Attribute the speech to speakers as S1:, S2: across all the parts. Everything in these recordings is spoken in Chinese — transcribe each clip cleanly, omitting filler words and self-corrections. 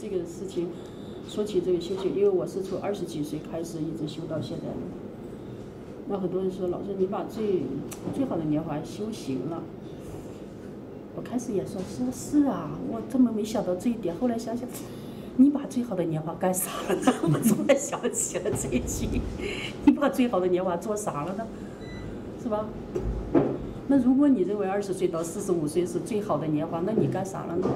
S1: 这个事情，说起这个修行，因为我是从20几岁开始一直修到现在的。那很多人说，老师你把最好的年华修行了。我开始也说是啊，我怎么没想到这一点？后来想想，你把最好的年华干啥了呢？我突然想起了这一句，你把最好的年华做啥了呢？是吧？那如果你认为20岁到45岁是最好的年华，那你干啥了呢？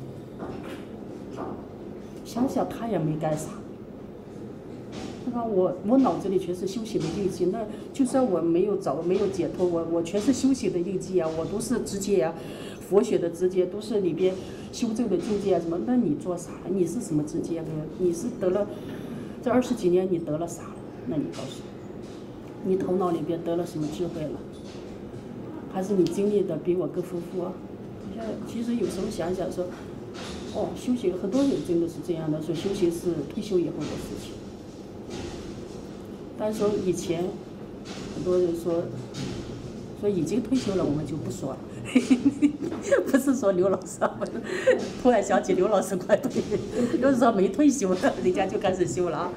S1: 想想他也没干啥，是吧？我脑子里全是修行的印记，那就算我没有解脱，我全是修行的印记啊，我都是直接啊。佛学的直接都是里边修正的境界啊什么？那你做啥？你是什么直接的？你是得了这20几年你得了啥了？那你告诉我，你头脑里边得了什么智慧了？还是你经历的比我更丰富啊？其实有时候想想说，哦，修行很多人真的是这样的，说修行是退休以后的事情。但是说以前很多人说已经退休了，我们就不说了。不是说刘老师，我突然想起刘老师快退，就是说没退休了，人家就开始修了啊。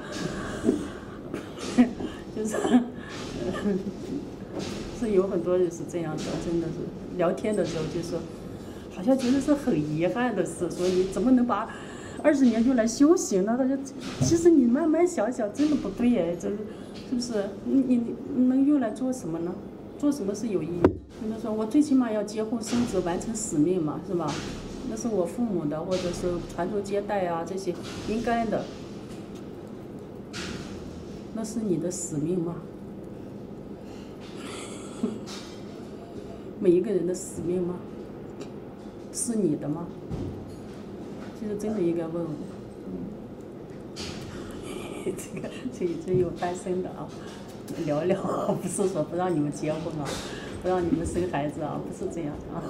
S1: 就是是有很多人是这样的，真的是聊天的时候就说，好像觉得是很遗憾的事，说你怎么能把20年就来修行呢？他说，其实你慢慢想想，真的不对哎，这是不是？你能用来做什么呢？做什么是有意义的？跟他说，我最起码要结婚生子，完成使命嘛，是吧？那是我父母的，或者是传宗接代啊，这些应该的。那是你的使命吗？每一个人的使命吗？是你的吗？其实真的应该问问。这有单身的啊，聊聊，不是说不让你们结婚啊。不让你们生孩子啊，不是这样啊。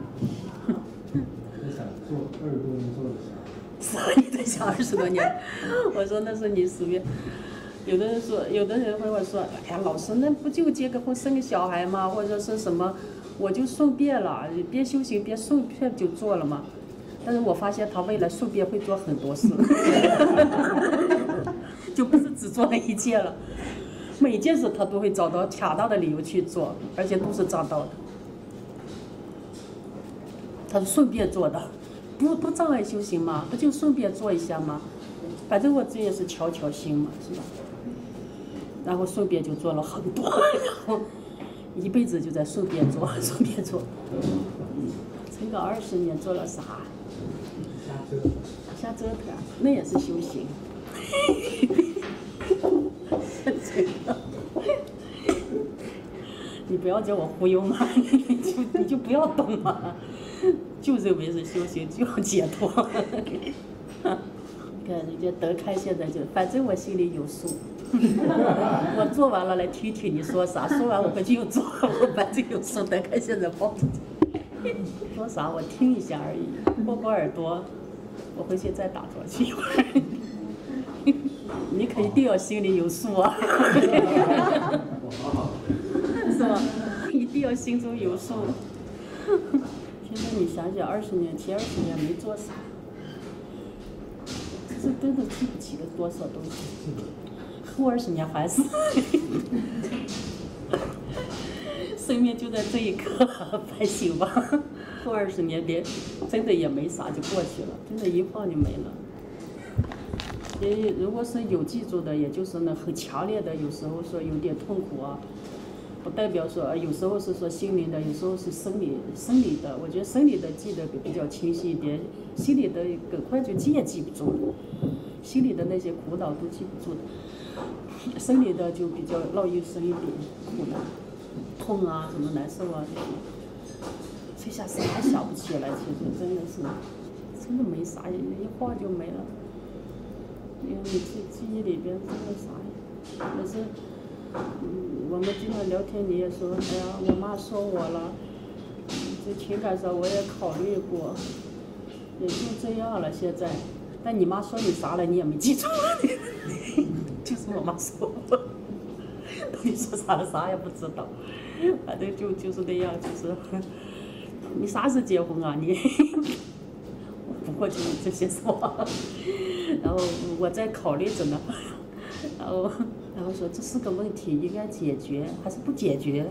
S2: 你想做20多年做的啥？
S1: 啥？你在想20多年？我说那是你使命。有的人会说，哎呀，老师那不就结个婚生个小孩吗？或者是什么，我就顺便了，边修行边顺便就做了嘛。但是我发现他未来顺便会做很多事，就不是只做那一件了。每件事他都会找到恰当的理由去做，而且都是找到的。他是顺便做的，不障碍修行嘛，不就顺便做一下嘛？反正我这也是悄悄心嘛，是吧？然后顺便就做了很多，然后一辈子就在顺便做。撑个20年做了啥？瞎折腾，那也是修行。你不要叫我忽悠嘛，你就不要懂嘛，就认为是修行，就要解脱。看人家德开现在就，反正我心里有数，我做完了来听听你说啥，说完我回去又做，我反正有数。德开现在报出去，说啥我听一下而已，过耳朵，我回去再打坐去一会儿。你可一定要心里有数啊，是吧？一定要心中有数。现在你想想前20年没做啥，这真的记不起了多少东西。后20年还是，生命就在这一刻反省吧。后20年真的也没啥就过去了，真的一晃就没了。如果是有记住的，也就是呢很强烈的，有时候说有点痛苦啊，不代表说有时候是说心灵的，有时候是生理的。我觉得生理的记得比较清晰一点，心理的很快就记也记不住了，心里的那些苦恼都记不住的，生理的就比较烙印深一点，苦恼、痛啊，什么难受啊这些，这下啥也想不起来，其实真的没啥，一晃就没了。因为你记忆里边真的啥呀？可是，我们经常聊天，你也说，哎呀，我妈说我了，在情感上我也考虑过，也就这样了。现在，但你妈说你啥了，你也没记住，就是我妈说我，你说啥了，啥也不知道，反正就是那样，就是，你啥时结婚啊你？不过去这些是吧？然后我在考虑着呢，然后说这是个问题，应该解决还是不解决？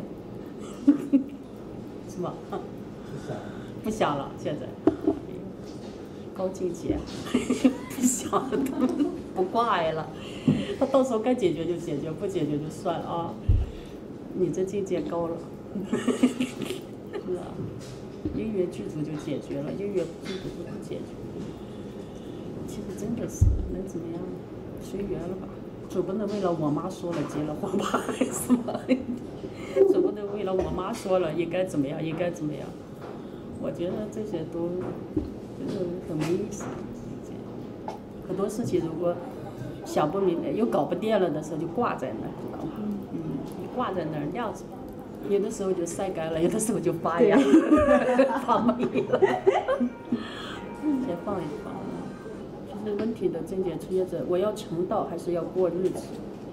S1: 是吧？不想了，现在高境界，不想了，不挂碍了。他到时候该解决就解决，不解决就算了啊。你这境界高了，是啊，因缘具足就解决了，因缘不具足就不解决。其实真的是能怎么样？随缘了吧，总不能为了我妈说了结了婚吧，是吧？总不能为了我妈说了应该怎么样，应该怎么样？我觉得这些都真的很没意思。很多事情如果想不明白又搞不定了的时候，就挂在那儿，知道吗？你挂在那儿晾着，有的时候就晒干了，有的时候就发芽，发霉了。先放一放。就是问题的症结出现者，我要成道还是要过日子？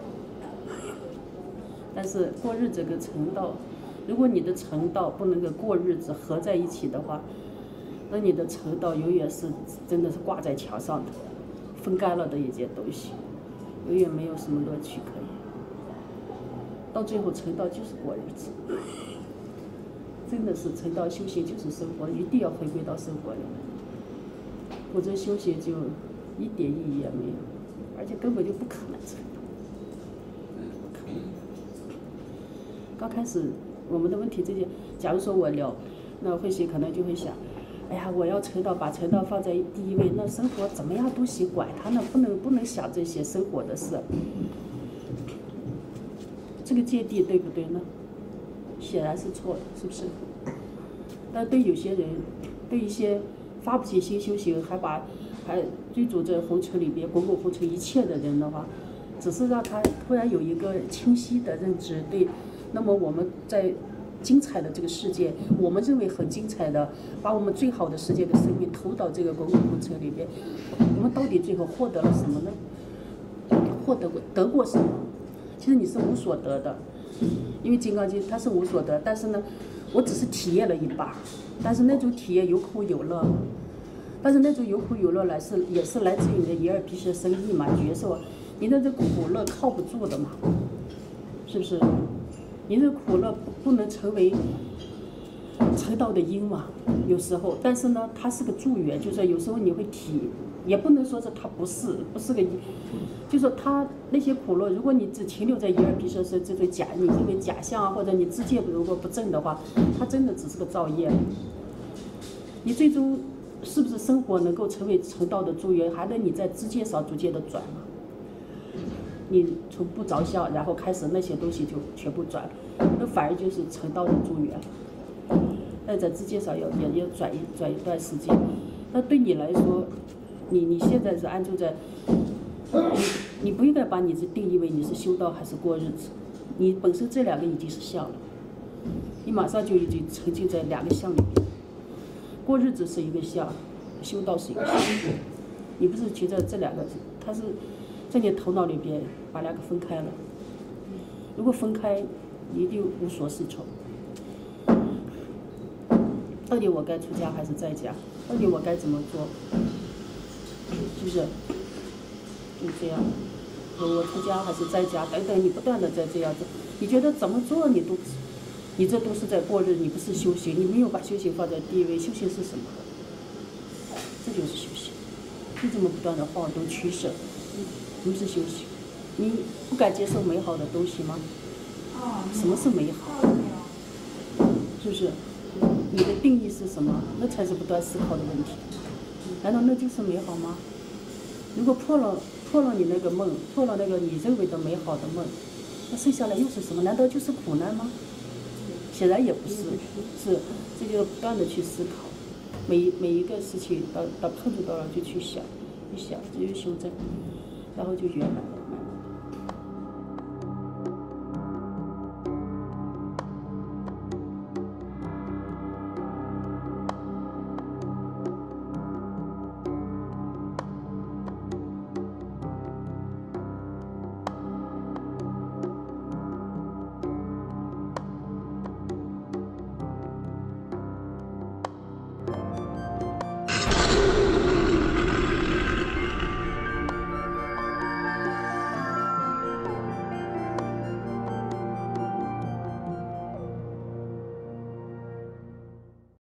S1: 但是过日子跟成道，如果你的成道不能够过日子合在一起的话，那你的成道永远是真的是挂在墙上的，分开了的一件东西，永远没有什么乐趣可言。到最后成道就是过日子，真的是成道修行就是生活，一定要回归到生活里面，否则修行就一点意义也没有，而且根本就不可能成道，不可能。刚开始我们的问题这些，假如说我聊，那慧心可能就会想，哎呀，我要成道，把成道放在第一位，那生活怎么样都行，管他呢，不能想这些生活的事。这个芥蒂对不对呢？显然是错的，是不是？但对有些人，对一些发不起心修行，还追逐着红尘里边滚滚红尘一切的人的话，只是让他突然有一个清晰的认知，对。那么我们在精彩的这个世界，我们认为很精彩的，把我们最好的世界的生命投到这个滚滚红尘里边，我们到底最后获得了什么呢？得过什么？其实你是无所得的，因为《金刚经》它是无所得，但是呢，我只是体验了一把，但是那种体验有苦有乐，但是那种有苦有乐也是来自于你的一二皮蛇生意嘛，角色，你的这苦乐靠不住的嘛，是不是？你的苦乐不能成为成道的因嘛，有时候，但是呢，它是个助缘，就是说有时候你会也不能说是它不是个，就是说它那些苦乐，如果你只停留在一二皮蛇生这种你认为假象啊，或者你自戒如果不正的话，它真的只是个造业。你最终是不是生活能够成为成道的助缘，还得你在知见上逐渐的转嘛。你从不着相，然后开始那些东西就全部转，那反而就是成道的助缘。但在知见上也要转一段时间。那对你来说，你现在是安住在，你不应该把你是定义为你是修道还是过日子，你本身这两个已经是相了，你马上就已经沉浸在两个相里面。过日子是一个相，修道是一个相，你不是觉得这两个，它是在你头脑里边把两个分开了。如果分开，你一定无所适从。到底我该出家还是在家？到底我该怎么做？是不是？就这样，我出家还是在家？等等，你不断的在这样做，你觉得怎么做你这都是在过日，你不是修行，你没有把修行放在第一位。修行是什么？这就是修行。你这么不断的晃动取舍，什么是修行？你不敢接受美好的东西吗？什么是美好？是不是？你的定义是什么？那才是不断思考的问题。难道那就是美好吗？如果破了你那个梦，破了那个你认为的美好的梦，那剩下来又是什么？难道就是苦难吗？显然也不是，是这就不断的去思考，每一个事情到碰触到了就去想，这就修正，然后就圆满了。